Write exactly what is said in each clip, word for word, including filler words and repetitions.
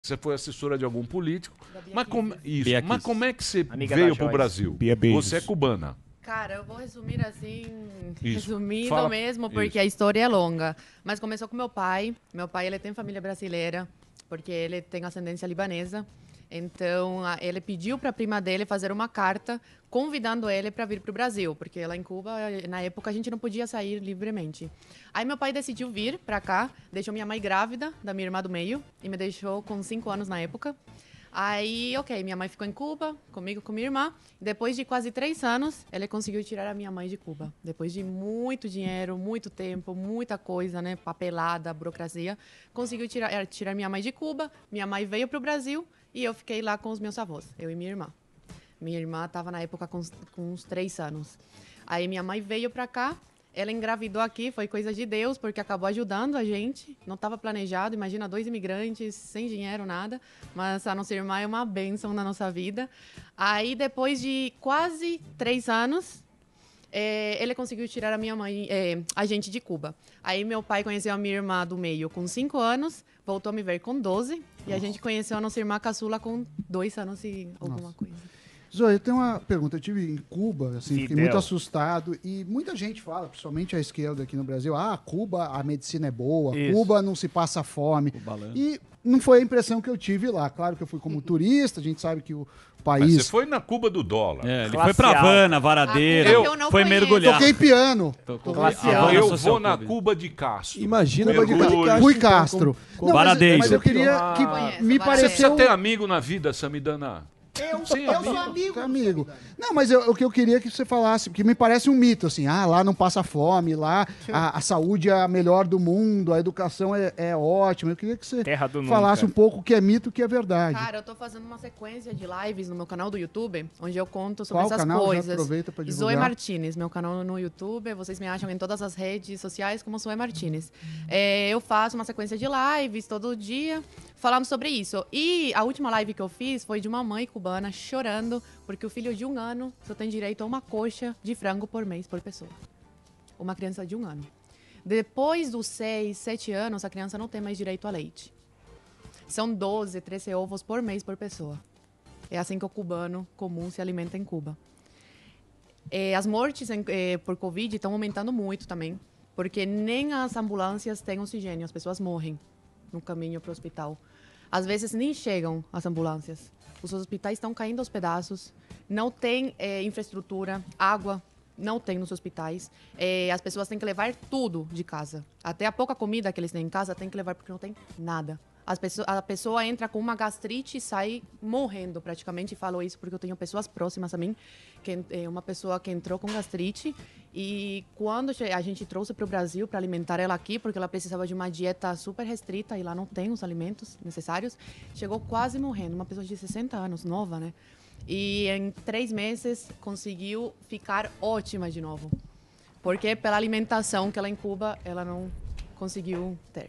Você foi assessora de algum político. Mas como, isso, Bia mas Kiss. como é que você Amiga veio da pro Joyce. Brasil? Bia Beijos. Você é cubana. Cara, eu vou resumir assim, Isso. resumido Fala- mesmo, porque isso. a história é longa. Mas começou com meu pai. Meu pai, ele tem família brasileira, porque ele tem ascendência libanesa. Então, a- ele pediu para a prima dele fazer uma carta convidando ele para vir para o Brasil, porque lá em Cuba, na época, a gente não podia sair livremente. Aí meu pai decidiu vir para cá, deixou minha mãe grávida da minha irmã do meio e me deixou com cinco anos na época. Aí, ok, minha mãe ficou em Cuba, comigo, com minha irmã. Depois de quase três anos, ele conseguiu tirar a minha mãe de Cuba. Depois de muito dinheiro, muito tempo, muita coisa, né? Papelada, burocracia. Conseguiu tirar, eh, tirar minha mãe de Cuba. Minha mãe veio para o Brasil e eu fiquei lá com os meus avós, eu e minha irmã. Minha irmã estava na época com, com uns três anos. Aí minha mãe veio para cá. Ela engravidou aqui, foi coisa de Deus, porque acabou ajudando a gente. Não estava planejado, imagina, dois imigrantes, sem dinheiro, nada. Mas a nossa irmã é uma bênção na nossa vida. Aí, depois de quase três anos, eh, ele conseguiu tirar a minha mãe, eh, a gente de Cuba. Aí, meu pai conheceu a minha irmã do meio com cinco anos, voltou a me ver com doze. E a gente conheceu a nossa irmã caçula com dois anos e alguma Nossa. coisa. Zoe, eu tenho uma pergunta. Eu estive em Cuba, assim, fiquei Fidel. muito assustado. E muita gente fala, principalmente a esquerda aqui no Brasil, ah, Cuba, a medicina é boa, Isso. Cuba não se passa fome. Cubalano. E não foi a impressão que eu tive lá. Claro que eu fui como turista, a gente sabe que o Mas país... você foi na Cuba do dólar. É, ele Classe foi pra alta. Havana, Varadeira, Ah, Cuba que eu não foi conheço. mergulhar. Toquei piano. Tocou- Classe Havana alta. Eu Social vou na Club. Cuba de Castro. Imagina Cuba de Mergulho. Castro. Rui Castro. Não, mas, Varadeiro. mas eu queria que Conheço, me Varadeiro. Você pareceu... precisa ter amigo na vida, Samidana. Eu, Sim, eu amigo. sou amigo. Tá, amigo. Não, mas eu- o que eu queria que você falasse, porque me parece um mito, assim, ah, lá não passa fome, lá a, a saúde é a melhor do mundo, a educação é, é ótima. Eu queria que você Terra do falasse nunca. um pouco o que é mito e o que é verdade. Cara, eu tô fazendo uma sequência de lives no meu canal do YouTube, onde eu conto sobre Qual essas canal? Já coisas. aproveita pra Zoe divulgar. Martinez, meu canal no YouTube. Vocês me acham em todas as redes sociais como Zoe Martinez. É, eu faço uma sequência de lives todo dia falando sobre isso. E a última live que eu fiz foi de uma mãe cubana chorando porque o filho de um ano só tem direito a uma coxa de frango por mês por pessoa. Uma criança de um ano. Depois dos seis, sete anos, a criança não tem mais direito a leite. São doze, treze ovos por mês por pessoa. É assim que o cubano comum se alimenta em Cuba. É, as mortes em- é, por Covid estão aumentando muito também, porque nem as ambulâncias têm oxigênio, as pessoas morrem no caminho para o hospital. Às vezes nem chegam as ambulâncias. Os hospitais estão caindo aos pedaços, não tem é, infraestrutura, água não tem nos hospitais. É, as pessoas têm que levar tudo de casa. Até a pouca comida que eles têm em casa tem que levar porque não tem nada. As pessoa, a pessoa entra com uma gastrite e sai morrendo praticamente. E falo isso porque eu tenho pessoas próximas a mim, que é uma pessoa que entrou com gastrite e quando che- a gente trouxe para o Brasil para alimentar ela aqui, porque ela precisava de uma dieta super restrita e lá não tem os alimentos necessários, chegou quase morrendo. Uma pessoa de sessenta anos, nova, né? E em três meses conseguiu ficar ótima de novo. Porque pela alimentação que ela em Cuba, ela não conseguiu ter.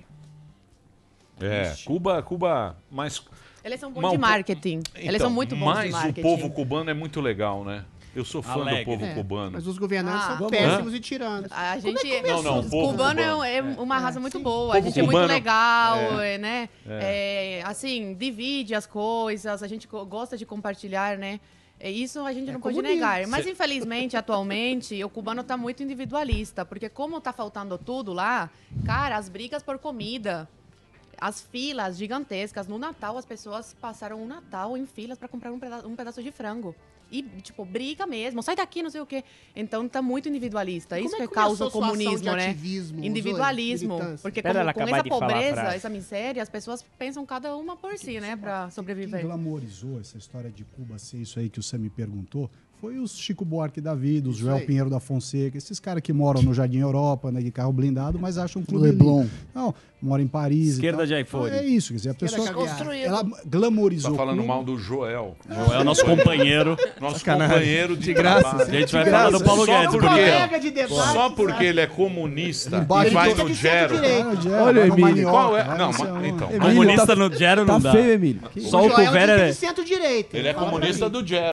É, Cuba, Cuba, mas, Eles são bons Mas de o po- marketing. Eles então, são muito bons mas de marketing. o povo cubano é muito legal, né? Eu sou fã Alegre. do povo É, cubano. Mas os governantes Ah. são Vamos péssimos e tiranos. A gente, Não, não, o os povo cubano cubano. é, é uma raça muito boa. Povo A gente é muito cubano, legal, é, né? É, assim, divide as coisas, a gente co- gosta de compartilhar, né? É, isso a gente não pode comunismo. negar. Mas, infelizmente, atualmente, o cubano está muito individualista. Porque como está faltando tudo lá, cara, as brigas por comida, as filas gigantescas. No Natal, as pessoas passaram o Natal em filas para comprar um peda- um pedaço de frango. E, tipo, briga mesmo. Sai daqui, não sei o quê. Então, tá muito individualista. Como Isso é que que causa o começou a sua ação comunismo, de né? ativismo, Zoe? Individualismo. Militância? Porque Espera como, ela com acabar essa de falar a pobreza, frase. essa miséria, as pessoas pensam cada uma por si, né? Pra Quem sobreviver. glamorizou essa história de Cuba ser isso aí que você me perguntou foi os Chico Buarque da vida, os Joel aí. Pinheiro da Fonseca, esses caras que moram no Jardim Europa, né, de carro blindado, mas acham um clube Leblon. lindo. Não, mora em Paris. Esquerda e tal. de iPhone. É isso, quer dizer, a pessoa caviar. ela glamorizou. Tá falando Cuba. mal do Joel. Joel, nosso companheiro. Nosso Sacanagem. companheiro de, De graça, trabalho. A gente vai De falar graça. do Paulo Só Guedes. porque- porque- Colega de debate. Só porque ele é comunista Ele bate e vai em no de Gero. centro-direita. Vai no Gero, Olha, vai no Emílio. Manioca, Qual é? vai Não, não sei mas- aonde. então. Emílio, Comunista tá- no Gero Tá não dá. feio, Emílio. Só O o Joel couvert tem é- de centro-direita. Ele é Fala pra comunista mim. do Gero.